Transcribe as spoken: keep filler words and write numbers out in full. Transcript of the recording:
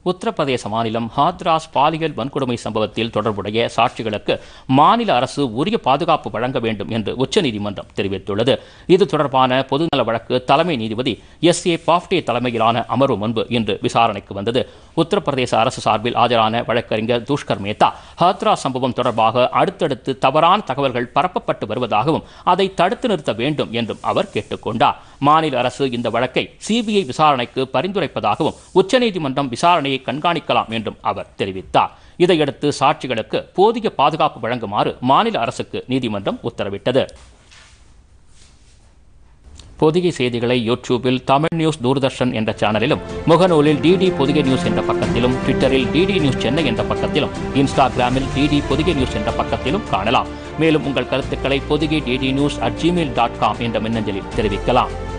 உத்தரப்பிரதேச மாநிலம் ஹாத்ராஸ் பாலியல் வன்கொடுமை சம்பவத்தில் தொடர்புடைய சாட்சிகளுக்கு மாநில அரசு உரிய பாதுகாப்பு வழங்க வேண்டும் என்று உச்சநீதிமன்றம் தெரிவித்துள்ளது. இது தொடர்பான பொதுநல வழக்கு தலைமை நீதிபதி எஸ் ஏ பாப்டே தலைமையிலான அமர்வு முன்பு இன்று விசாரணைக்கு வந்தது. உத்தரப்பிரதேச அரசு சார்பில் ஆஜரான வழக்கறிஞர் துஷ்கர் மேத்தா ஹாத்ராஸ் சம்பவம் தொடர்பாக அடுத்தடுத்து தவறான தகவல்கள் பரப்பப்பட்டு வருவதாகவும் அதை தடுத்து நிறுத்த வேண்டும் என்றும் அவர் கேட்டுக்கொண்டார். மாநில அரசு இந்த வழக்கை சிபிஐ விசாரணைக்கு பரிந்துரைப்பதாகவும் உச்சநீதிமன்றம் விசாரணையை கண்காணிக்கலாம் என்றும் அவர் தெரிவித்தார். இதையடுத்து சாட்சிகளுக்கு போதிய பாதுகாப்பு வழங்குமாறு மாநில அரசுக்கு நீதிமன்றம் உத்தரவிட்டது. பொதிகை செய்திகளை யூடியூபில் தமிழ் நியூஸ் தூர்தர்ஷன் என்ற சேனலிலும், முகநூலில் டிடி பொதிகை நியூஸ் என்ற பக்கத்திலும், ட்விட்டரில் டிடி நியூஸ் சென்னை என்ற பக்கத்திலும், இன்ஸ்டாகிராமில் டிடி பொதிகை நியூஸ் என்ற பக்கத்திலும் காணலாம். மேலும் உங்கள் கருத்துக்களை Podhigai DD news at Gmail dot com என்ற மின்னஞ்சலில் தெரிவிக்கலாம்.